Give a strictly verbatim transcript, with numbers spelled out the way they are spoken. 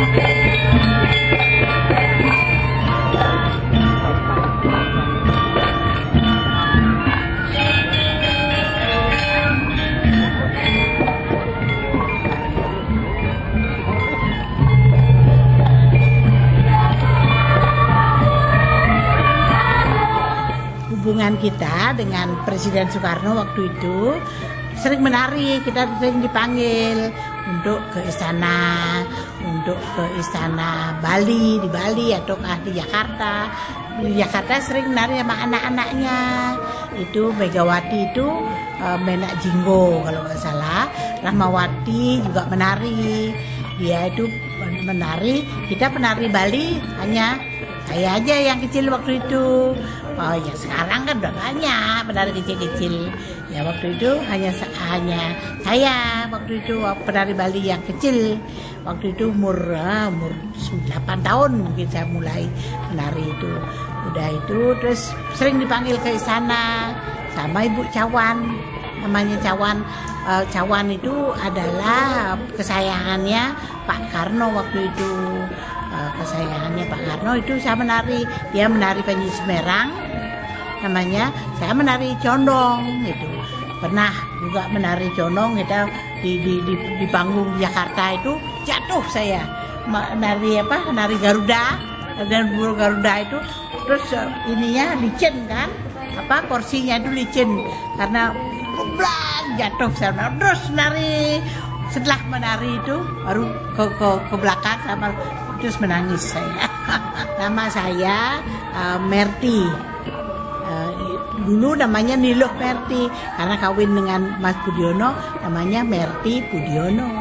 Hubungan kita dengan Presiden Soekarno waktu itu sering menari, kita sering dipanggil untuk ke istana, untuk ke istana Bali, di Bali ataukah di Jakarta. Di Jakarta sering menari sama anak-anaknya. Itu Megawati itu uh, Menak Jinggo kalau nggak salah, Rahmawati juga menari. Dia itu menari, kita penari Bali hanya saya aja yang kecil waktu itu. Oh ya sekarang kan udah banyak penari kecil-kecil. Ya waktu itu hanya hanya saya waktu itu penari Bali yang kecil. Waktu itu umur uh, umur delapan tahun mungkin saya mulai menari itu. Udah itu terus sering dipanggil ke istana sama Ibu Cawan. Namanya Cawan. Uh, Cawan itu adalah kesayangannya Pak Karno waktu itu. Uh, kesayangannya Pak Karno itu saya menari, dia menari Panji Semerang namanya, saya menari condong gitu. Pernah juga menari condong kita di di di, di panggung Jakarta itu jatuh saya menari apa menari Garuda dan burung Garuda itu terus uh, ininya licin kan apa kursinya itu licin karena blang jatuh saya terus menari. Setelah menari itu baru ke ke, ke belakang sama terus menangis saya. Nama saya uh, Merti. Uh, dulu namanya Niluh Merti karena kawin dengan Mas Budiono namanya Merti Budiono.